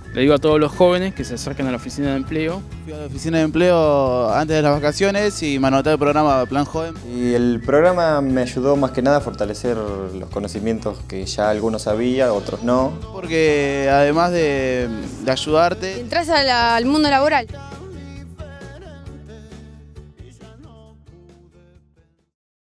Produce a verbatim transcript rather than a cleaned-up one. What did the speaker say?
Le digo a todos los jóvenes que se acerquen a la oficina de empleo. Fui a la oficina de empleo antes de las vacaciones y me anoté el programa Plan Joven. Y el programa me ayudó más que nada a fortalecer los conocimientos que ya algunos sabía, otros no. Porque además de, de ayudarte, Entras a la- al mundo laboral.